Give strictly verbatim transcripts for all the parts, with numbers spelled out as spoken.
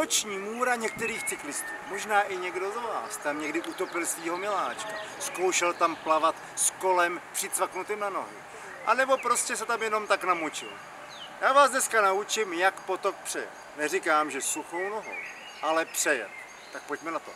noční můra některých cyklistů. Možná i někdo z vás tam někdy utopil svýho miláčka. Zkoušel tam plavat s kolem přicvaknutým na nohy. A nebo prostě se tam jenom tak namočil. Já vás dneska naučím, jak potok přejet. Neříkám, že suchou nohou, ale přejet. Tak pojďme na to.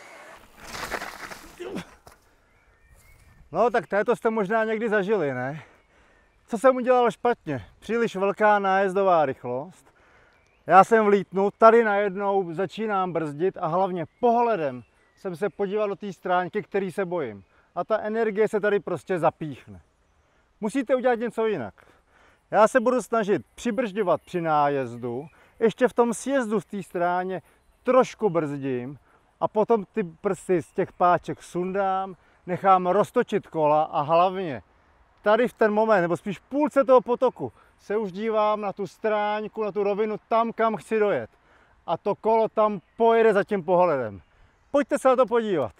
No tak této jste možná někdy zažili, ne? Co jsem udělal špatně? Příliš velká nájezdová rychlost. Já jsem vlítnul, tady najednou začínám brzdit a hlavně pohledem jsem se podíval do té stránky, který se bojím. A ta energie se tady prostě zapíchne. Musíte udělat něco jinak. Já se budu snažit přibržďovat při nájezdu, ještě v tom sjezdu v té stráně trošku brzdím a potom ty prsty z těch páček sundám, nechám roztočit kola a hlavně tady v ten moment, nebo spíš v půlce toho potoku, se už dívám na tu stráňku, na tu rovinu, tam, kam chci dojet. A to kolo tam pojede za tím pohledem. Pojďte se na to podívat.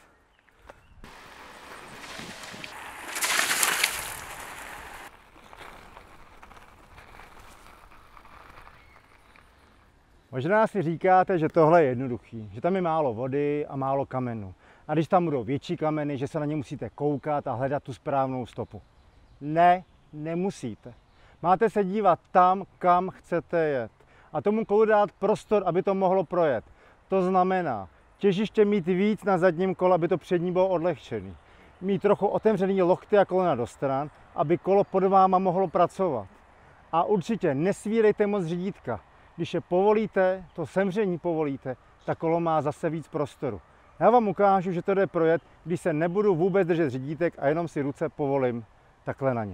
Možná si říkáte, že tohle je jednoduchý, že tam je málo vody a málo kamenů. A když tam budou větší kameny, že se na ně musíte koukat a hledat tu správnou stopu. Ne, nemusíte. Máte se dívat tam, kam chcete jet. A tomu kolu dát prostor, aby to mohlo projet. To znamená, těžiště mít víc na zadním kole, aby to přední bylo odlehčený. Mít trochu otevřený lokty a kolena do stran, aby kolo pod váma mohlo pracovat. A určitě nesvírejte moc řídítka. Když je povolíte, to semření povolíte, tak kolo má zase víc prostoru. Já vám ukážu, že to jde projet, když se nebudu vůbec držet řídítek a jenom si ruce povolím takhle na ně.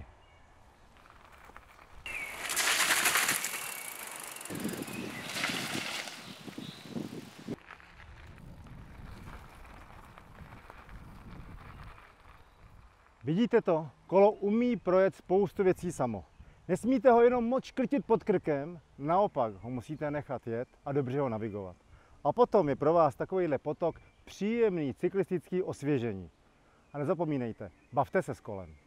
Vidíte to? Kolo umí projet spoustu věcí samo. Nesmíte ho jenom moc škrtit pod krkem, naopak ho musíte nechat jet a dobře ho navigovat. A potom je pro vás takovýhle potok příjemný cyklistický osvěžení. A nezapomínejte, bavte se s kolem.